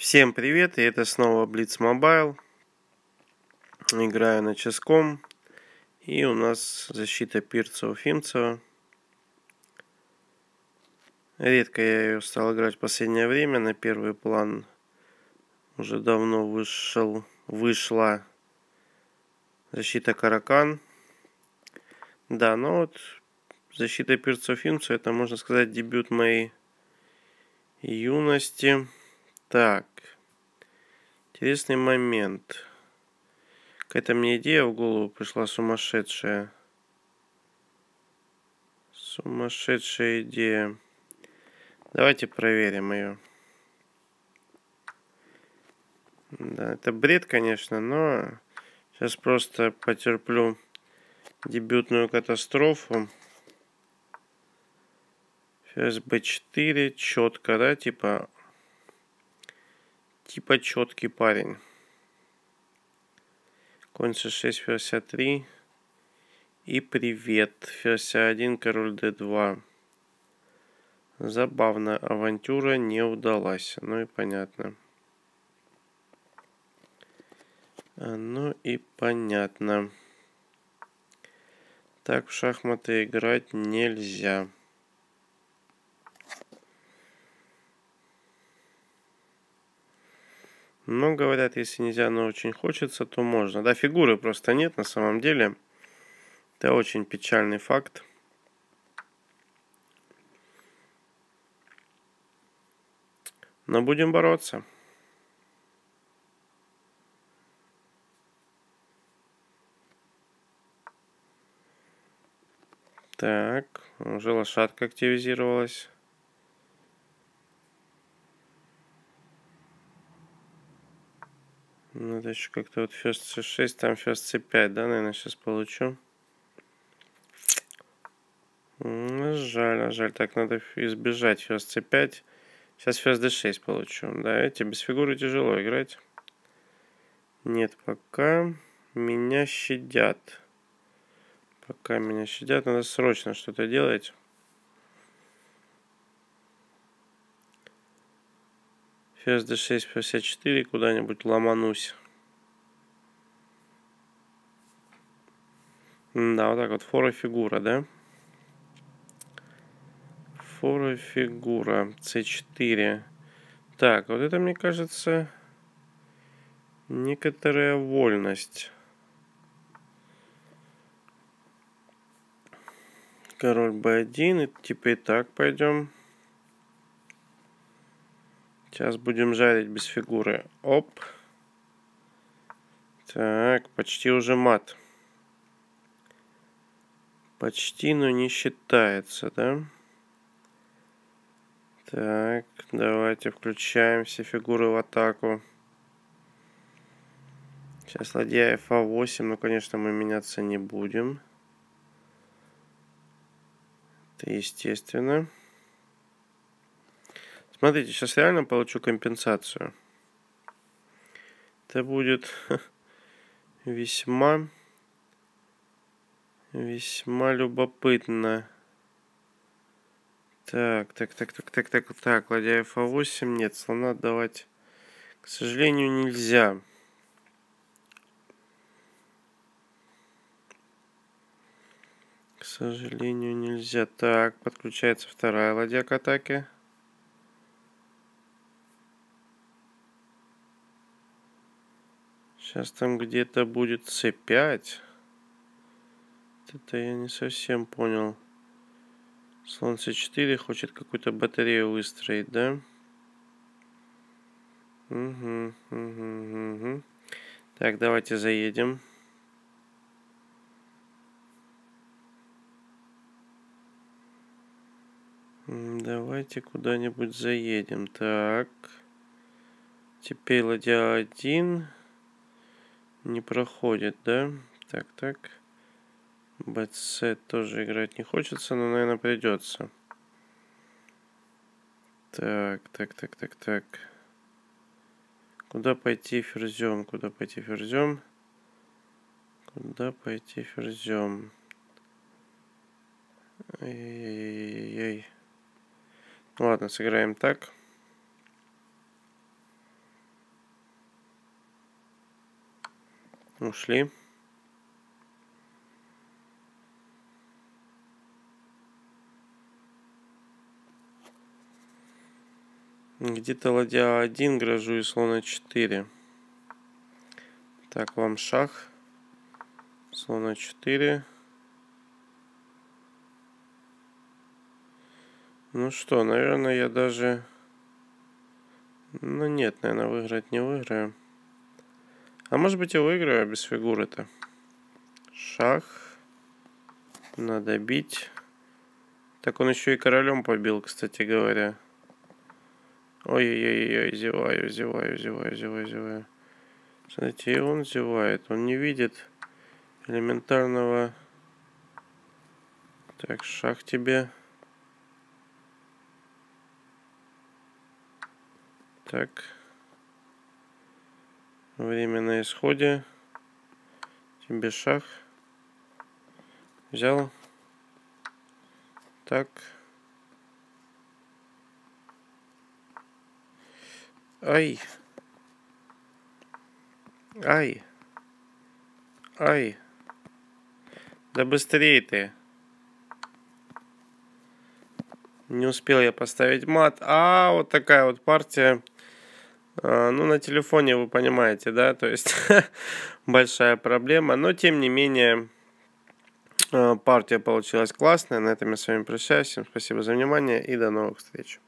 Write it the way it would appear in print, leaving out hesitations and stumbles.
Всем привет, и это снова Blitz Mobile. Играю на ческом. И у нас защита Пирцева-Фимцева. Редко я ее стал играть в последнее время. На первый план уже давно вышла защита Каракан. Да, но вот защита Пирцева-Фимцева, это, можно сказать, дебют моей юности. Так, интересный момент. Какая-то мне идея в голову пришла сумасшедшая. Сумасшедшая идея. Давайте проверим ее. Да, это бред, конечно, но сейчас просто потерплю дебютную катастрофу. Ферзь b4, четко, да, типа четкий парень. Конь c6, ферзь a3. И привет. Ферзь a1, король d2. Забавно, авантюра не удалась. Ну и понятно. Ну и понятно. Так в шахматы играть нельзя. Но говорят, если нельзя, но очень хочется, то можно. Да, фигуры просто нет на самом деле. Это очень печальный факт. Но будем бороться. Так, уже лошадка активизировалась. Надо еще как-то вот ферзь c6, там ферзь c5, да, наверное, сейчас получу. Жаль, жаль. Так, надо избежать ферзь c5. Сейчас ферзь d6 получу. Да, эти без фигуры тяжело играть. Нет, пока меня щадят. Пока меня щадят, надо срочно что-то делать. Ферзь d6, ферзь a4, куда-нибудь ломанусь. Да, вот так вот, фора фигура, да? Фора фигура, c4. Так, вот это, мне кажется, некоторая вольность. Король b1, и типа и так пойдем. Сейчас будем жарить без фигуры. Оп. Так, почти уже мат. Почти, но не считается, да? Так, давайте включаем все фигуры в атаку. Сейчас ладья f8, но, конечно, мы меняться не будем. Это естественно. Смотрите, сейчас реально получу компенсацию. Это будет весьма любопытно. Так, ладья f8. Нет, слона отдавать, к сожалению, нельзя. К сожалению, нельзя. Так, подключается вторая ладья к атаке. Сейчас там где-то будет c5. Это я не совсем понял. Слон c4 хочет какую-то батарею выстроить, да? Угу. Так, давайте заедем. Давайте куда-нибудь заедем. Так. Теперь ладья 1 не проходит, да? Так. bc тоже играть не хочется, но, наверное, придется. Так. Куда пойти ферзем? Куда пойти ферзем? Ай-яй-яй-яй. Ладно, сыграем так. Ушли. Где-то ладья 1, грожу и слона 4. Так, вам шах. Слона 4. Ну что, наверное, я даже... Ну нет, наверное, выиграть не выиграю. А может быть и выиграю без фигуры-то. Шах. Надо бить. Так он еще и королем побил, кстати говоря. Ой-ой-ой, зеваю. Смотрите, и он зевает. Он не видит элементарного... Так, шах тебе. Так. Время на исходе. Тебе шах. Взял. Так. Ай. Ай. Ай. Да быстрее ты. Не успел я поставить мат. А, вот такая вот партия. Ну, на телефоне вы понимаете, да? То есть большая проблема. Но, тем не менее, партия получилась классная. На этом я с вами прощаюсь. Всем спасибо за внимание и до новых встреч.